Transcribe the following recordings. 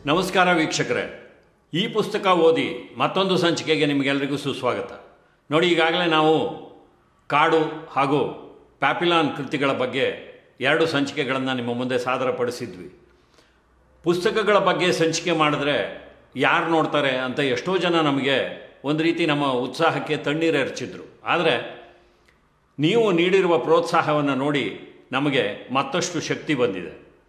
ನಮಸ್ಕಾರ ವೀಕ್ಷಕರೇ, ಈ ಪುಸ್ತಕ ಓದಿ ಮತ್ತೊಂದು ಸಂಚಿಕೆಗೆ ನಿಮಗೆಲ್ಲರಿಗೂ ಸುಸ್ವಾಗತ. ನೋಡಿ, ಈಗಾಗಲೇ ನಾವು ಕಾಡು ಹಾಗೂ ಪ್ಯಾಪಿಲಾನ್ ಕೃತಿಗಳ ಬಗ್ಗೆ 2 ಸಂಚಿಕೆಗಳನ್ನು ನಿಮ್ಮ ಮುಂದೆ ಸಾದರಪಡಿಸಿದ್ವಿ. ಪುಸ್ತಕಗಳ ಬಗ್ಗೆ ಸಂಚಿಕೆ ಮಾಡಿದ್ರೆ ಯಾರು ನೋಡ್ತಾರೆ ಅಂತ ಎಷ್ಟೋ ಜನ ನಮಗೆ ಒಂದು ರೀತಿ ನಮ್ಮ ಉತ್ಸಾಹಕ್ಕೆ ತಣ್ಣೀರು ಎರಚಿದ್ರು. ಆದರೆ ನೀವು ನೀಡಿರುವ ಪ್ರೋತ್ಸಾಹವನ್ನು ನೋಡಿ ನಮಗೆ ಮತ್ತಷ್ಟು ಶಕ್ತಿ ಬಂದಿದೆ.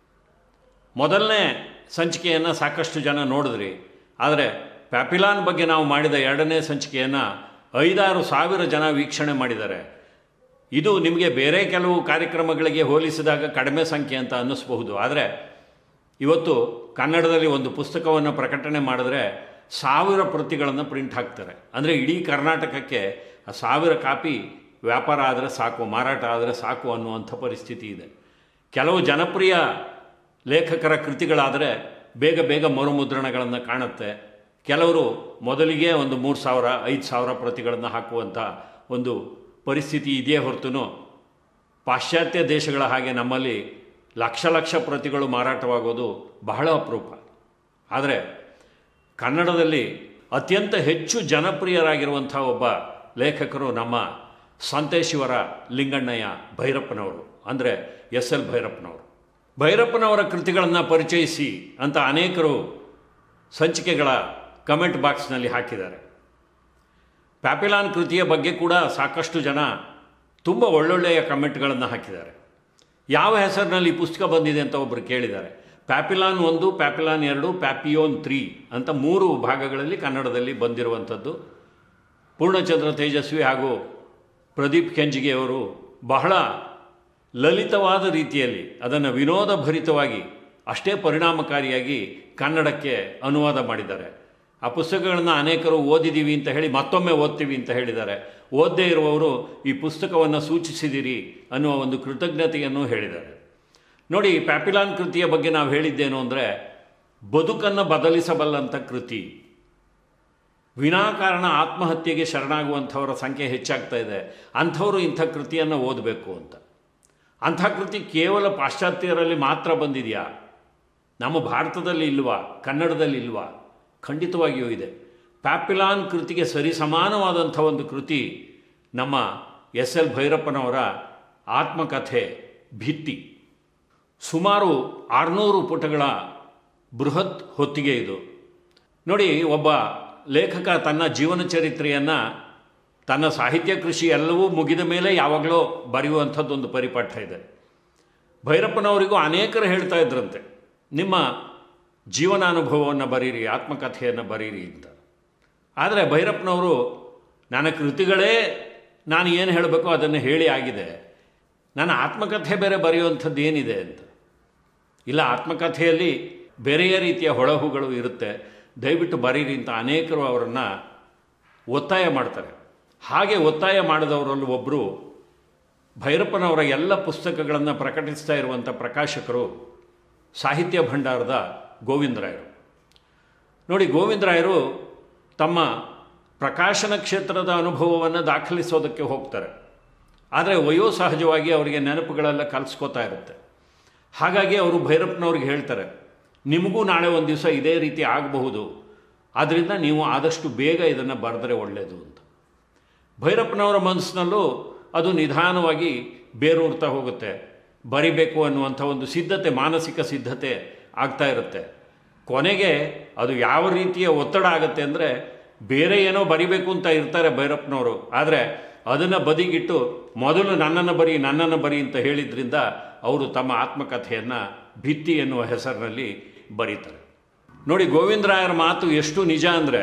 ಮೊದಲನೇ ಸಂಚಿಕೆಯನ್ನು ಸಾಕಷ್ಟು ಜನ ನೋಡಿದ್ರಿ, ಆದರೆ ಪ್ಯಾಪಿಲಾನ್ ಬಗ್ಗೆ ನಾವು ಮಾಡಿದ 2ನೇ ಸಂಚಿಕೆಯನ್ನು 5-6 ಸಾವಿರ ಜನ ವೀಕ್ಷಣೆ ಮಾಡಿದ್ದಾರೆ. ಇದು ನಿಮಗೆ ಬೇರೆ ಕೆಲವು ಕಾರ್ಯಕ್ರಮಗಳಿಗೆ ಹೋಲಿಸಿದಾಗ ಕಡಿಮೆ ಸಂಖ್ಯೆ ಅಂತ ಅನ್ನಿಸ್ಬಹುದು. ಆದರೆ ಇವತ್ತು ಕನ್ನಡದಲ್ಲಿ ಒಂದು ಪುಸ್ತಕವನ್ನು ಪ್ರಕಟಣೆ ಮಾಡಿದ್ರೆ 1000 ಪ್ರತಿಗಳನ್ನು ಪ್ರಿಂಟ್ ಹಾಕ್ತಾರೆ. ಅಂದರೆ ಇಡೀ ಕರ್ನಾಟಕಕ್ಕೆ 1000 ಕಾಪಿ ವ್ಯಾಪಾರ ಆದರೆ ಸಾಕು, ಮಾರಾಟ ಆದರೆ ಸಾಕು ಅನ್ನುವಂಥ ಪರಿಸ್ಥಿತಿ ಇದೆ. ಕೆಲವು ಜನಪ್ರಿಯ ಲೇಖಕರ ಕೃತಿಗಳಾದರೆ ಬೇಗ ಬೇಗ ಮರುಮುದ್ರಣಗಳನ್ನು ಕಾಣುತ್ತೆ. ಕೆಲವರು ಮೊದಲಿಗೆ ಒಂದು 3000 5000 ಪ್ರತಿಗಳನ್ನು ಹಾಕುವಂಥ ಒಂದು ಪರಿಸ್ಥಿತಿ ಇದೆಯೇ ಹೊರತು ಪಾಶ್ಚಾತ್ಯ ದೇಶಗಳ ಹಾಗೆ ನಮ್ಮಲ್ಲಿ ಲಕ್ಷ ಲಕ್ಷ ಪ್ರತಿಗಳು ಮಾರಾಟವಾಗೋದು ಬಹಳ ಅಪರೂಪ. ಆದರೆ ಕನ್ನಡದಲ್ಲಿ ಅತ್ಯಂತ ಹೆಚ್ಚು ಜನಪ್ರಿಯರಾಗಿರುವಂಥ ಒಬ್ಬ ಲೇಖಕರು ನಮ್ಮ ಸಂತೇಶಿವರ ಲಿಂಗಣ್ಣಯ್ಯ ಭೈರಪ್ಪನವರು, ಅಂದರೆ SL ಭೈರಪ್ಪನವರು. ಭೈರಪ್ಪನವರ ಕೃತಿಗಳನ್ನು ಪರಿಚಯಿಸಿ ಅಂತ ಅನೇಕರು ಸಂಚಿಕೆಗಳ ಕಮೆಂಟ್ ಬಾಕ್ಸ್ನಲ್ಲಿ ಹಾಕಿದ್ದಾರೆ. ಪ್ಯಾಪಿಲಾನ್ ಕೃತಿಯ ಬಗ್ಗೆ ಕೂಡ ಸಾಕಷ್ಟು ಜನ ತುಂಬ ಒಳ್ಳೊಳ್ಳೆಯ ಕಮೆಂಟ್ಗಳನ್ನು ಹಾಕಿದ್ದಾರೆ. ಯಾವ ಹೆಸರಿನಲ್ಲಿ ಈ ಪುಸ್ತಕ ಬಂದಿದೆ ಅಂತ ಒಬ್ಬರು ಕೇಳಿದ್ದಾರೆ. ಪ್ಯಾಪಿಲಾನ್ 1, ಪ್ಯಾಪಿಲಾನ್ 2, ಪ್ಯಾಪಿಯೋನ್ 3 ಅಂತ 3 ಭಾಗಗಳಲ್ಲಿ ಕನ್ನಡದಲ್ಲಿ ಬಂದಿರುವಂಥದ್ದು. ಪೂರ್ಣಚಂದ್ರ ತೇಜಸ್ವಿ ಹಾಗೂ ಪ್ರದೀಪ್ ಕೆಂಜಿಗೆಯವರು ಬಹಳ ಲಲಿತವಾದ ರೀತಿಯಲ್ಲಿ ಅದನ್ನು ವಿನೋದಭರಿತವಾಗಿ ಅಷ್ಟೇ ಪರಿಣಾಮಕಾರಿಯಾಗಿ ಕನ್ನಡಕ್ಕೆ ಅನುವಾದ ಮಾಡಿದ್ದಾರೆ. ಆ ಪುಸ್ತಕಗಳನ್ನು ಅನೇಕರು ಓದಿದ್ದೀವಿ ಅಂತ ಹೇಳಿ ಮತ್ತೊಮ್ಮೆ ಓದ್ತೀವಿ ಅಂತ ಹೇಳಿದ್ದಾರೆ. ಓದದೇ ಇರುವವರು ಈ ಪುಸ್ತಕವನ್ನು ಸೂಚಿಸಿದಿರಿ ಅನ್ನುವ ಒಂದು ಕೃತಜ್ಞತೆಯನ್ನು ಹೇಳಿದ್ದಾರೆ. ನೋಡಿ, ಪ್ಯಾಪಿಲಾನ್ ಕೃತಿಯ ಬಗ್ಗೆ ನಾವು ಹೇಳಿದ್ದೇನು ಅಂದರೆ, ಬದುಕನ್ನು ಬದಲಿಸಬಲ್ಲಂಥ ಕೃತಿ. ವಿನಾಕಾರಣ ಆತ್ಮಹತ್ಯೆಗೆ ಶರಣಾಗುವಂಥವರ ಸಂಖ್ಯೆ ಹೆಚ್ಚಾಗ್ತಾ ಇದೆ. ಅಂಥವರು ಇಂಥ ಕೃತಿಯನ್ನು ಓದಬೇಕು ಅಂತ. ಅಂಥ ಕೃತಿ ಕೇವಲ ಪಾಶ್ಚಾತ್ಯರಲ್ಲಿ ಮಾತ್ರ ಬಂದಿದೆಯಾ? ನಮ್ಮ ಭಾರತದಲ್ಲಿ ಇಲ್ವಾ? ಕನ್ನಡದಲ್ಲಿ ಇಲ್ವಾ? ಖಂಡಿತವಾಗಿಯೂ ಇದೆ. ಪ್ಯಾಪಿಲಾನ್ ಕೃತಿಗೆ ಸರಿಸಮಾನವಾದಂಥ ಒಂದು ಕೃತಿ ನಮ್ಮ SL ಭೈರಪ್ಪನವರ ಆತ್ಮಕಥೆ ಭಿತ್ತಿ. ಸುಮಾರು 600 ಪುಟಗಳ ಬೃಹತ್ ಹೊತ್ತಿಗೆ ಇದು. ನೋಡಿ, ಒಬ್ಬ ಲೇಖಕ ತನ್ನ ಜೀವನ ಚರಿತ್ರೆಯನ್ನು, ತನ್ನ ಸಾಹಿತ್ಯ ಕೃಷಿ ಎಲ್ಲವೂ ಮುಗಿದ ಮೇಲೆ ಯಾವಾಗಲೂ ಬರೆಯುವಂಥದ್ದೊಂದು ಪರಿಪಾಠ ಇದೆ. ಭೈರಪ್ಪನವರಿಗೂ ಅನೇಕರು ಹೇಳ್ತಾ ಇದ್ರಂತೆ, ನಿಮ್ಮ ಜೀವನಾನುಭವವನ್ನು ಬರೀರಿ, ಆತ್ಮಕಥೆಯನ್ನು ಬರೀರಿ ಅಂತ. ಆದರೆ ಭೈರಪ್ಪನವರು, ನನ್ನ ಕೃತಿಗಳೇ ನಾನು ಏನು ಹೇಳಬೇಕೋ ಅದನ್ನು ಹೇಳಿ ಆಗಿದೆ, ನನ್ನ ಆತ್ಮಕಥೆ ಬೇರೆ ಬರೆಯುವಂಥದ್ದು ಏನಿದೆ ಅಂತ. ಇಲ್ಲ, ಆತ್ಮಕಥೆಯಲ್ಲಿ ಬೇರೆಯ ರೀತಿಯ ಹೊಳಹುಗಳು ಇರುತ್ತೆ, ದಯವಿಟ್ಟು ಬರೀರಿ ಅಂತ ಅನೇಕರು ಅವರನ್ನು ಒತ್ತಾಯ ಮಾಡ್ತಾರೆ. ಹಾಗೆ ಒತ್ತಾಯ ಮಾಡಿದವರಲ್ಲಿ ಒಬ್ಬರು ಭೈರಪ್ಪನವರ ಎಲ್ಲ ಪುಸ್ತಕಗಳನ್ನು ಪ್ರಕಟಿಸ್ತಾ ಇರುವಂಥ ಪ್ರಕಾಶಕರು ಸಾಹಿತ್ಯ ಭಂಡಾರದ ಗೋವಿಂದರಾಯರು. ನೋಡಿ, ಗೋವಿಂದರಾಯರು ತಮ್ಮ ಪ್ರಕಾಶನ ಕ್ಷೇತ್ರದ ಅನುಭವವನ್ನು ದಾಖಲಿಸೋದಕ್ಕೆ ಹೋಗ್ತಾರೆ. ಆದರೆ ವಯೋಸಹಜವಾಗಿ ಅವರಿಗೆ ನೆನಪುಗಳೆಲ್ಲ ಕಲಿಸ್ಕೋತಾ ಇರುತ್ತೆ. ಹಾಗಾಗಿ ಅವರು ಭೈರಪ್ಪನವ್ರಿಗೆ ಹೇಳ್ತಾರೆ, ನಿಮಗೂ ನಾಳೆ ಒಂದು ದಿವಸ ಇದೇ ರೀತಿ ಆಗಬಹುದು, ಆದ್ದರಿಂದ ನೀವು ಆದಷ್ಟು ಬೇಗ ಇದನ್ನು ಬರೆದರೆ ಒಳ್ಳೆಯದು ಅಂತ. ಭೈರಪ್ಪನವರ ಮನಸ್ಸಿನಲ್ಲೂ ಅದು ನಿಧಾನವಾಗಿ ಬೇರೂರ್ತಾ ಹೋಗುತ್ತೆ. ಬರಿಬೇಕು ಅನ್ನುವಂಥ ಒಂದು ಸಿದ್ಧತೆ, ಮಾನಸಿಕ ಸಿದ್ಧತೆ ಆಗ್ತಾ ಇರುತ್ತೆ. ಕೊನೆಗೆ ಅದು ಯಾವ ರೀತಿಯ ಒತ್ತಡ ಆಗುತ್ತೆ ಅಂದರೆ, ಬೇರೆ ಏನೋ ಬರಿಬೇಕು ಅಂತ ಇರ್ತಾರೆ ಭೈರಪ್ಪನವರು, ಆದರೆ ಅದನ್ನು ಬದಿಗಿಟ್ಟು ಮೊದಲು ನನ್ನನ್ನು ಬರಿ ಅಂತ ಹೇಳಿದ್ರಿಂದ ಅವರು ತಮ್ಮ ಆತ್ಮಕಥೆಯನ್ನು ಭಿತ್ತಿ ಎನ್ನುವ ಹೆಸರಿನಲ್ಲಿ ಬರೀತಾರೆ. ನೋಡಿ, ಗೋವಿಂದರಾಯರ ಮಾತು ಎಷ್ಟು ನಿಜ ಅಂದರೆ,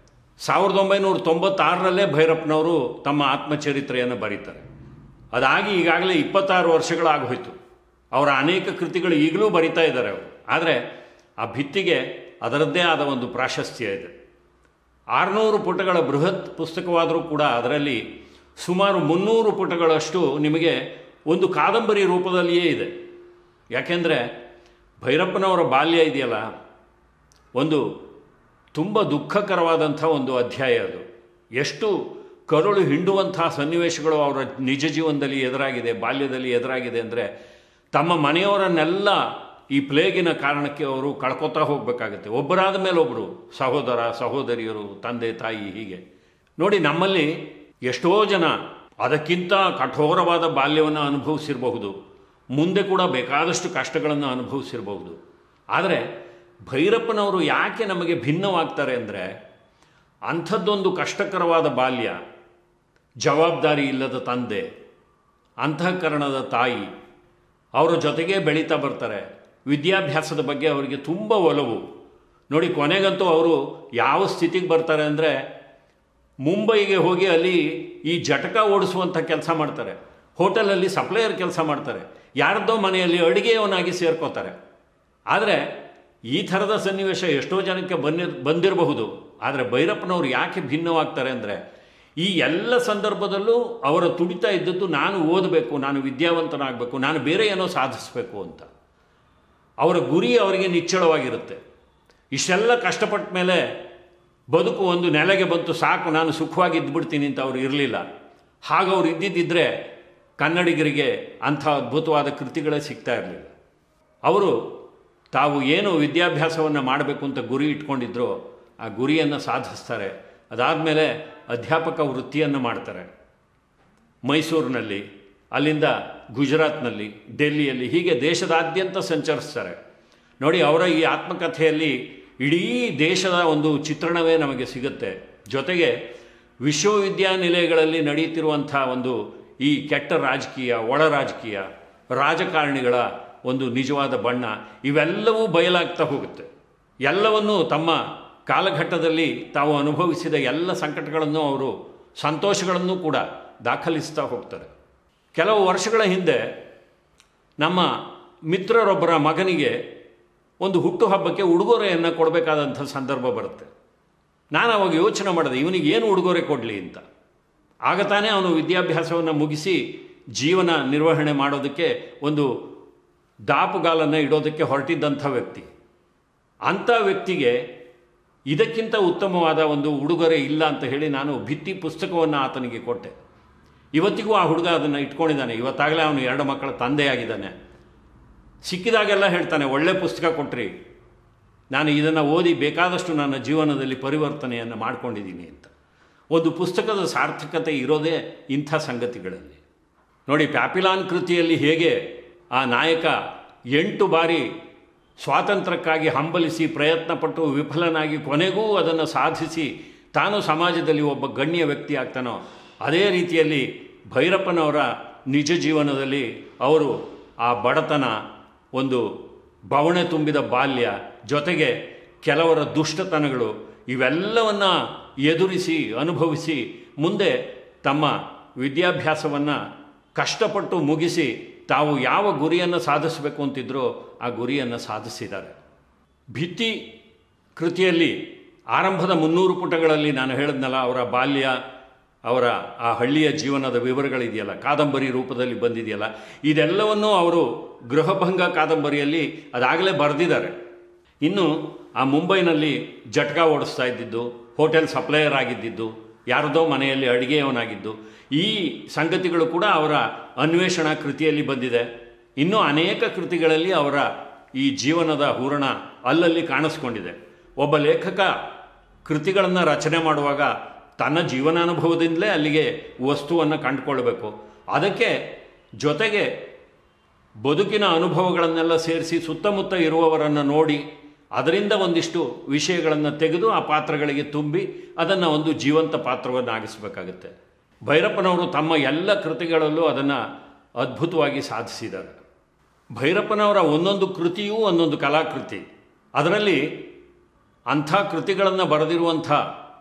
1996ರಲ್ಲೇ ಭೈರಪ್ಪನವರು ತಮ್ಮ ಆತ್ಮಚರಿತ್ರೆಯನ್ನು ಬರೀತಾರೆ. ಅದಾಗಿ ಈಗಾಗಲೇ 26 ವರ್ಷಗಳಾಗೋಯ್ತು. ಅವರ ಅನೇಕ ಕೃತಿಗಳು ಈಗಲೂ ಬರಿತಾ ಇದ್ದಾರೆ ಅವರು. ಆದರೆ ಆ ಭಿತ್ತಿಗೆ ಅದರದ್ದೇ ಆದ ಒಂದು ಪ್ರಾಶಸ್ತ್ಯ ಇದೆ. 600 ಪುಟಗಳ ಬೃಹತ್ ಪುಸ್ತಕವಾದರೂ ಕೂಡ ಅದರಲ್ಲಿ ಸುಮಾರು 300 ಪುಟಗಳಷ್ಟು ನಿಮಗೆ ಒಂದು ಕಾದಂಬರಿ ರೂಪದಲ್ಲಿಯೇ ಇದೆ. ಯಾಕೆಂದರೆ ಭೈರಪ್ಪನವರ ಬಾಲ್ಯ ಇದೆಯಲ್ಲ, ಒಂದು ತುಂಬ ದುಃಖಕರವಾದಂಥ ಒಂದು ಅಧ್ಯಾಯ ಅದು. ಎಷ್ಟು ಕರುಳು ಹಿಂಡುವಂಥ ಸನ್ನಿವೇಶಗಳು ಅವರ ನಿಜ ಜೀವನದಲ್ಲಿ ಎದುರಾಗಿದೆ, ಬಾಲ್ಯದಲ್ಲಿ ಎದುರಾಗಿದೆ ಅಂದರೆ, ತಮ್ಮ ಮನೆಯವರನ್ನೆಲ್ಲ ಈ ಪ್ಲೇಗಿನ ಕಾರಣಕ್ಕೆ ಅವರು ಕಳ್ಕೊತಾ ಹೋಗಬೇಕಾಗತ್ತೆ. ಒಬ್ಬರಾದ ಮೇಲೆ ಒಬ್ಬರು, ಸಹೋದರ ಸಹೋದರಿಯರು, ತಂದೆ ತಾಯಿ, ಹೀಗೆ ನೋಡಿ. ನಮ್ಮಲ್ಲಿ ಎಷ್ಟೋ ಜನ ಅದಕ್ಕಿಂತ ಕಠೋರವಾದ ಬಾಲ್ಯವನ್ನು ಅನುಭವಿಸಿರಬಹುದು, ಮುಂದೆ ಕೂಡ ಬೇಕಾದಷ್ಟು ಕಷ್ಟಗಳನ್ನು ಅನುಭವಿಸಿರಬಹುದು. ಆದರೆ ಭೈರಪ್ಪನವರು ಯಾಕೆ ನಮಗೆ ಭಿನ್ನವಾಗ್ತಾರೆ ಅಂದರೆ, ಅಂಥದ್ದೊಂದು ಕಷ್ಟಕರವಾದ ಬಾಲ್ಯ, ಜವಾಬ್ದಾರಿ ಇಲ್ಲದ ತಂದೆ, ಅಂತಃಕರಣದ ತಾಯಿ, ಅವರ ಜೊತೆಗೇ ಬೆಳೀತಾ ಬರ್ತಾರೆ. ವಿದ್ಯಾಭ್ಯಾಸದ ಬಗ್ಗೆ ಅವರಿಗೆ ತುಂಬ ಒಲವು. ನೋಡಿ, ಕೊನೆಗಂತೂ ಅವರು ಯಾವ ಸ್ಥಿತಿಗೆ ಬರ್ತಾರೆ ಅಂದರೆ, ಮುಂಬೈಗೆ ಹೋಗಿ ಅಲ್ಲಿ ಈ ಜಟಕ ಓಡಿಸುವಂಥ ಕೆಲಸ ಮಾಡ್ತಾರೆ, ಹೋಟೆಲಲ್ಲಿ ಸಪ್ಲೈಯರ್ ಕೆಲಸ ಮಾಡ್ತಾರೆ, ಯಾರದ್ದೋ ಮನೆಯಲ್ಲಿ ಅಡುಗೆಯವನಾಗಿ ಸೇರ್ಕೋತಾರೆ. ಆದರೆ ಈ ಥರದ ಸನ್ನಿವೇಶ ಎಷ್ಟೋ ಜನಕ್ಕೆ ಬಂದಿರಬಹುದು. ಆದರೆ ಭೈರಪ್ಪನವರು ಯಾಕೆ ಭಿನ್ನವಾಗ್ತಾರೆ ಅಂದರೆ, ಈ ಎಲ್ಲ ಸಂದರ್ಭದಲ್ಲೂ ಅವರ ತುಡಿತಾ ಇದ್ದದ್ದು ನಾನು ಓದಬೇಕು, ನಾನು ವಿದ್ಯಾವಂತನಾಗಬೇಕು, ನಾನು ಬೇರೆ ಏನೋ ಸಾಧಿಸಬೇಕು ಅಂತ. ಅವರ ಗುರಿ ಅವರಿಗೆ ನಿಚ್ಚಳವಾಗಿರುತ್ತೆ. ಇಷ್ಟೆಲ್ಲ ಕಷ್ಟಪಟ್ಟ ಮೇಲೆ ಬದುಕು ಒಂದು ನೆಲೆಗೆ ಬಂತು, ಸಾಕು ನಾನು ಸುಖವಾಗಿ ಇದ್ದುಬಿಡ್ತೀನಿ ಅಂತ ಅವ್ರು ಇರಲಿಲ್ಲ. ಹಾಗೆ ಅವ್ರು ಇದ್ದಿದ್ದರೆ ಕನ್ನಡಿಗರಿಗೆ ಅಂಥ ಅದ್ಭುತವಾದ ಕೃತಿಗಳೇ ಸಿಗ್ತಾ ಇರಲಿಲ್ಲ. ಅವರು ತಾವು ಏನು ವಿದ್ಯಾಭ್ಯಾಸವನ್ನು ಮಾಡಬೇಕು ಅಂತ ಗುರಿ ಇಟ್ಕೊಂಡಿದ್ರೋ ಆ ಗುರಿಯನ್ನು ಸಾಧಿಸ್ತಾರೆ. ಅದಾದಮೇಲೆ ಅಧ್ಯಾಪಕ ವೃತ್ತಿಯನ್ನು ಮಾಡ್ತಾರೆ ಮೈಸೂರಿನಲ್ಲಿ, ಅಲ್ಲಿಂದ ಗುಜರಾತ್ನಲ್ಲಿ, ಡೆಲ್ಲಿಯಲ್ಲಿ, ಹೀಗೆ ದೇಶದಾದ್ಯಂತ ಸಂಚರಿಸ್ತಾರೆ. ನೋಡಿ, ಅವರ ಈ ಆತ್ಮಕಥೆಯಲ್ಲಿ ಇಡೀ ದೇಶದ ಒಂದು ಚಿತ್ರಣವೇ ನಮಗೆ ಸಿಗುತ್ತೆ. ಜೊತೆಗೆ ವಿಶ್ವವಿದ್ಯಾನಿಲಯಗಳಲ್ಲಿ ನಡೆಯುತ್ತಿರುವಂಥ ಒಂದು ಈ ಕೆಟ್ಟ ರಾಜಕೀಯ, ಒಳ ರಾಜಕೀಯ, ರಾಜಕಾರಣಿಗಳ ಒಂದು ನಿಜವಾದ ಬಣ್ಣ, ಇವೆಲ್ಲವೂ ಬಯಲಾಗ್ತಾ ಹೋಗುತ್ತೆ. ಎಲ್ಲವನ್ನೂ ತಮ್ಮ ಕಾಲಘಟ್ಟದಲ್ಲಿ ತಾವು ಅನುಭವಿಸಿದ ಎಲ್ಲ ಸಂಕಟಗಳನ್ನು, ಅವರು ಸಂತೋಷಗಳನ್ನು ಕೂಡ ದಾಖಲಿಸ್ತಾ ಹೋಗ್ತಾರೆ. ಕೆಲವು ವರ್ಷಗಳ ಹಿಂದೆ ನಮ್ಮ ಮಿತ್ರರೊಬ್ಬರ ಮಗನಿಗೆ ಒಂದು ಹುಟ್ಟುಹಬ್ಬಕ್ಕೆ ಉಡುಗೊರೆಯನ್ನು ಕೊಡಬೇಕಾದಂಥ ಸಂದರ್ಭ ಬರುತ್ತೆ. ನಾನು ಅವಾಗ ಯೋಚನೆ ಮಾಡಿದೆ, ಇವನಿಗೆ ಏನು ಉಡುಗೊರೆ ಕೊಡಲಿ ಅಂತ. ಆಗ ತಾನೇ ಅವನು ವಿದ್ಯಾಭ್ಯಾಸವನ್ನು ಮುಗಿಸಿ ಜೀವನ ನಿರ್ವಹಣೆ ಮಾಡೋದಕ್ಕೆ ಒಂದು ದಾಪುಗಾಲನ್ನು ಇಡೋದಕ್ಕೆ ಹೊರಟಿದ್ದಂಥ ವ್ಯಕ್ತಿ. ಅಂಥ ವ್ಯಕ್ತಿಗೆ ಇದಕ್ಕಿಂತ ಉತ್ತಮವಾದ ಒಂದು ಉಡುಗೊರೆ ಇಲ್ಲ ಅಂತ ಹೇಳಿ ನಾನು ಭಿತ್ತಿ ಪುಸ್ತಕವನ್ನು ಆತನಿಗೆ ಕೊಟ್ಟೆ. ಇವತ್ತಿಗೂ ಆ ಹುಡುಗ ಅದನ್ನು ಇಟ್ಕೊಂಡಿದ್ದಾನೆ. ಇವತ್ತಾಗಲೇ ಅವನು 2 ಮಕ್ಕಳ ತಂದೆಯಾಗಿದ್ದಾನೆ. ಸಿಕ್ಕಿದಾಗೆಲ್ಲ ಹೇಳ್ತಾನೆ, ಒಳ್ಳೆ ಪುಸ್ತಕ ಕೊಟ್ರಿ, ನಾನು ಇದನ್ನು ಓದಿ ಬೇಕಾದಷ್ಟು ನನ್ನ ಜೀವನದಲ್ಲಿ ಪರಿವರ್ತನೆಯನ್ನು ಮಾಡ್ಕೊಂಡಿದ್ದೀನಿ ಅಂತ. ಒಂದು ಪುಸ್ತಕದ ಸಾರ್ಥಕತೆ ಇರೋದೇ ಇಂಥ ಸಂಗತಿಗಳಲ್ಲಿ. ನೋಡಿ, ಪ್ಯಾಪಿಲಾನ್ ಕೃತಿಯಲ್ಲಿ ಹೇಗೆ ಆ ನಾಯಕ 8 ಬಾರಿ ಸ್ವಾತಂತ್ರ್ಯಕ್ಕಾಗಿ ಹಂಬಲಿಸಿ ಪ್ರಯತ್ನಪಟ್ಟು ವಿಫಲನಾಗಿ ಕೊನೆಗೂ ಅದನ್ನು ಸಾಧಿಸಿ ತಾನು ಸಮಾಜದಲ್ಲಿ ಒಬ್ಬ ಗಣ್ಯ ವ್ಯಕ್ತಿ ಆಗ್ತಾನೋ, ಅದೇ ರೀತಿಯಲ್ಲಿ ಭೈರಪ್ಪನವರ ನಿಜ ಜೀವನದಲ್ಲಿ ಅವರು ಆ ಬಡತನ, ಒಂದು ಬವಣೆ ತುಂಬಿದ ಬಾಲ್ಯ, ಜೊತೆಗೆ ಕೆಲವರ ದುಷ್ಟತನಗಳು, ಇವೆಲ್ಲವನ್ನು ಎದುರಿಸಿ ಅನುಭವಿಸಿ ಮುಂದೆ ತಮ್ಮ ವಿದ್ಯಾಭ್ಯಾಸವನ್ನು ಕಷ್ಟಪಟ್ಟು ಮುಗಿಸಿ ತಾವು ಯಾವ ಗುರಿಯನ್ನು ಸಾಧಿಸಬೇಕು ಅಂತಿದ್ರೋ ಆ ಗುರಿಯನ್ನು ಸಾಧಿಸಿದ್ದಾರೆ. ಭಿತ್ತಿ ಕೃತಿಯಲ್ಲಿ ಆರಂಭದ 300 ಪುಟಗಳಲ್ಲಿ ನಾನು ಹೇಳಿದ್ನಲ್ಲ, ಅವರ ಬಾಲ್ಯ, ಅವರ ಆ ಹಳ್ಳಿಯ ಜೀವನದ ವಿವರಗಳಿದೆಯಲ್ಲ, ಕಾದಂಬರಿ ರೂಪದಲ್ಲಿ ಬಂದಿದೆಯಲ್ಲ, ಇದೆಲ್ಲವನ್ನೂ ಅವರು ಗೃಹಭಂಗ ಕಾದಂಬರಿಯಲ್ಲಿ ಅದಾಗಲೇ ಬರೆದಿದ್ದಾರೆ. ಇನ್ನು ಆ ಮುಂಬೈನಲ್ಲಿ ಜಟಕ ಓಡಿಸ್ತಾ ಇದ್ದಿದ್ದು, ಹೋಟೆಲ್ ಸಪ್ಲೈಯರ್ ಆಗಿದ್ದಿದ್ದು, ಯಾರದೋ ಮನೆಯಲ್ಲಿ ಅಡುಗೆಯವನಾಗಿದ್ದು, ಈ ಸಂಗತಿಗಳು ಕೂಡ ಅವರ ಅನ್ವೇಷಣಾ ಕೃತಿಯಲ್ಲಿ ಬಂದಿದೆ. ಇನ್ನೂ ಅನೇಕ ಕೃತಿಗಳಲ್ಲಿ ಅವರ ಈ ಜೀವನದ ಹೂರಣ ಅಲ್ಲಲ್ಲಿ ಕಾಣಿಸ್ಕೊಂಡಿದೆ. ಒಬ್ಬ ಲೇಖಕ ಕೃತಿಗಳನ್ನು ರಚನೆ ಮಾಡುವಾಗ ತನ್ನ ಜೀವನಾನುಭವದಿಂದಲೇ ಅಲ್ಲಿಗೆ ವಸ್ತುವನ್ನು ಕಂಡುಕೊಳ್ಬೇಕು. ಅದಕ್ಕೆ ಜೊತೆಗೆ ಬದುಕಿನ ಅನುಭವಗಳನ್ನೆಲ್ಲ ಸೇರಿಸಿ ಸುತ್ತಮುತ್ತ ಇರುವವರನ್ನು ನೋಡಿ ಅದರಿಂದ ಒಂದಿಷ್ಟು ವಿಷಯಗಳನ್ನು ತೆಗೆದು ಆ ಪಾತ್ರಗಳಿಗೆ ತುಂಬಿ ಅದನ್ನು ಒಂದು ಜೀವಂತ ಪಾತ್ರವನ್ನಾಗಿಸಬೇಕಾಗುತ್ತೆ. ಭೈರಪ್ಪನವರು ತಮ್ಮ ಎಲ್ಲ ಕೃತಿಗಳಲ್ಲೂ ಅದನ್ನು ಅದ್ಭುತವಾಗಿ ಸಾಧಿಸಿದ್ದಾರೆ. ಭೈರಪ್ಪನವರ ಒಂದೊಂದು ಕೃತಿಯೂ ಒಂದೊಂದು ಕಲಾಕೃತಿ. ಅದರಲ್ಲಿ ಅಂಥ ಕೃತಿಗಳನ್ನು ಬರೆದಿರುವಂಥ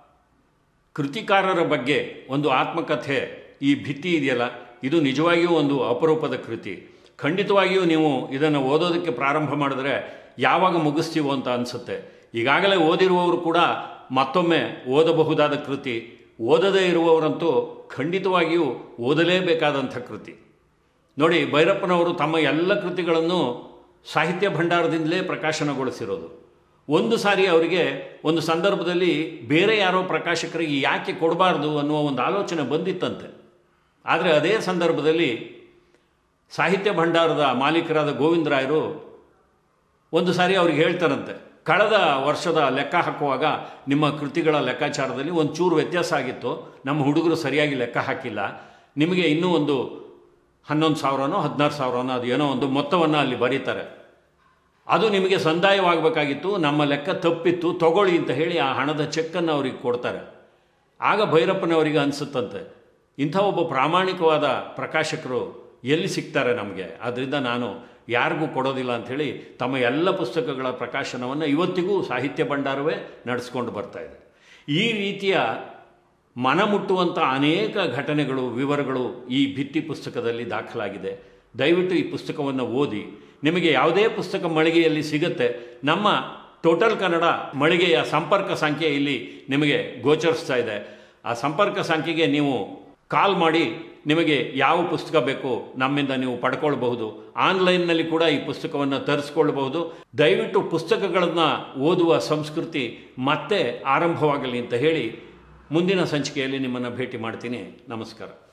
ಕೃತಿಕಾರರ ಬಗ್ಗೆ ಒಂದು ಆತ್ಮಕಥೆ ಈ ಭಿತ್ತಿ ಇದೆಯಲ್ಲ, ಇದು ನಿಜವಾಗಿಯೂ ಒಂದು ಅಪರೂಪದ ಕೃತಿ. ಖಂಡಿತವಾಗಿಯೂ ನೀವು ಇದನ್ನು ಓದೋದಕ್ಕೆ ಪ್ರಾರಂಭ ಮಾಡಿದ್ರೆ ಯಾವಾಗ ಮುಗಿಸ್ತೀವೋ ಅಂತ ಅನಿಸುತ್ತೆ. ಈಗಾಗಲೇ ಓದಿರುವವರು ಕೂಡ ಮತ್ತೊಮ್ಮೆ ಓದಬಹುದಾದ ಕೃತಿ, ಓದದೇ ಇರುವವರಂತೂ ಖಂಡಿತವಾಗಿಯೂ ಓದಲೇಬೇಕಾದಂಥ ಕೃತಿ. ನೋಡಿ, ಭೈರಪ್ಪನವರು ತಮ್ಮ ಎಲ್ಲ ಕೃತಿಗಳನ್ನು ಸಾಹಿತ್ಯ ಭಂಡಾರದಿಂದಲೇ ಪ್ರಕಾಶನಗೊಳಿಸಿರೋದು. ಒಂದು ಸಾರಿ ಅವರಿಗೆ ಒಂದು ಸಂದರ್ಭದಲ್ಲಿ ಬೇರೆ ಯಾರೋ ಪ್ರಕಾಶಕರಿಗೆ ಯಾಕೆ ಕೊಡಬಾರ್ದು ಅನ್ನುವ ಒಂದು ಆಲೋಚನೆ ಬಂದಿತ್ತಂತೆ. ಆದರೆ ಅದೇ ಸಂದರ್ಭದಲ್ಲಿ ಸಾಹಿತ್ಯ ಭಂಡಾರದ ಮಾಲೀಕರಾದ ಗೋವಿಂದರಾಯರು ಒಂದು ಸಾರಿ ಅವ್ರಿಗೆ ಹೇಳ್ತಾರಂತೆ, ಕಳೆದ ವರ್ಷದ ಲೆಕ್ಕ ಹಾಕುವಾಗ ನಿಮ್ಮ ಕೃತಿಗಳ ಲೆಕ್ಕಾಚಾರದಲ್ಲಿ ಒಂದು ಚೂರು ವ್ಯತ್ಯಾಸ ಆಗಿತ್ತು, ನಮ್ಮ ಹುಡುಗರು ಸರಿಯಾಗಿ ಲೆಕ್ಕ ಹಾಕಿಲ್ಲ, ನಿಮಗೆ ಇನ್ನೂ ಒಂದು 11,000ನೋ 16,000ನೋ ಅದು ಏನೋ ಒಂದು ಮೊತ್ತವನ್ನು ಅಲ್ಲಿ ಬರೀತಾರೆ, ಅದು ನಿಮಗೆ ಸಂದಾಯವಾಗಬೇಕಾಗಿತ್ತು, ನಮ್ಮ ಲೆಕ್ಕ ತಪ್ಪಿತ್ತು, ತಗೊಳ್ಳಿ ಅಂತ ಹೇಳಿ ಆ ಹಣದ ಚೆಕ್ಕನ್ನು ಅವ್ರಿಗೆ ಕೊಡ್ತಾರೆ. ಆಗ ಭೈರಪ್ಪನವರಿಗೆ ಅನಿಸುತ್ತಂತೆ, ಇಂಥ ಒಬ್ಬ ಪ್ರಾಮಾಣಿಕವಾದ ಪ್ರಕಾಶಕರು ಎಲ್ಲಿ ಸಿಗ್ತಾರೆ ನಮಗೆ, ಆದ್ದರಿಂದ ನಾನು ಯಾರಿಗೂ ಕೊಡೋದಿಲ್ಲ ಅಂಥೇಳಿ ತಮ್ಮ ಎಲ್ಲ ಪುಸ್ತಕಗಳ ಪ್ರಕಾಶನವನ್ನು ಇವತ್ತಿಗೂ ಸಾಹಿತ್ಯ ಭಂಡಾರವೇ ನಡೆಸ್ಕೊಂಡು ಬರ್ತಾಯಿದೆ. ಈ ರೀತಿಯ ಮನಮುಟ್ಟುವಂಥ ಅನೇಕ ಘಟನೆಗಳು, ವಿವರಗಳು ಈ ಭಿತ್ತಿ ಪುಸ್ತಕದಲ್ಲಿ ದಾಖಲಾಗಿದೆ. ದಯವಿಟ್ಟು ಈ ಪುಸ್ತಕವನ್ನು ಓದಿ. ನಿಮಗೆ ಯಾವುದೇ ಪುಸ್ತಕ ಮಳಿಗೆಯಲ್ಲಿ ಸಿಗುತ್ತೆ. ನಮ್ಮ ಟೋಟಲ್ ಕನ್ನಡ ಮಳಿಗೆಯ ಸಂಪರ್ಕ ಸಂಖ್ಯೆ ಇಲ್ಲಿ ನಿಮಗೆ ಗೋಚರಿಸ್ತಾ ಇದೆ. ಆ ಸಂಪರ್ಕ ಸಂಖ್ಯೆಗೆ ನೀವು ಕಾಲ್ ಮಾಡಿ ನಿಮಗೆ ಯಾವ ಪುಸ್ತಕ ಬೇಕು ನಮ್ಮಿಂದ ನೀವು ಪಡ್ಕೊಳ್ಬಹುದು. ಆನ್ಲೈನ್ನಲ್ಲಿ ಕೂಡ ಈ ಪುಸ್ತಕವನ್ನು ತರಿಸ್ಕೊಳ್ಬಹುದು. ದಯವಿಟ್ಟು ಪುಸ್ತಕಗಳನ್ನು ಓದುವ ಸಂಸ್ಕೃತಿ ಮತ್ತೆ ಆರಂಭವಾಗಲಿ ಅಂತ ಹೇಳಿ ಮುಂದಿನ ಸಂಚಿಕೆಯಲ್ಲಿ ನಿಮ್ಮನ್ನು ಭೇಟಿ ಮಾಡ್ತೀನಿ. ನಮಸ್ಕಾರ.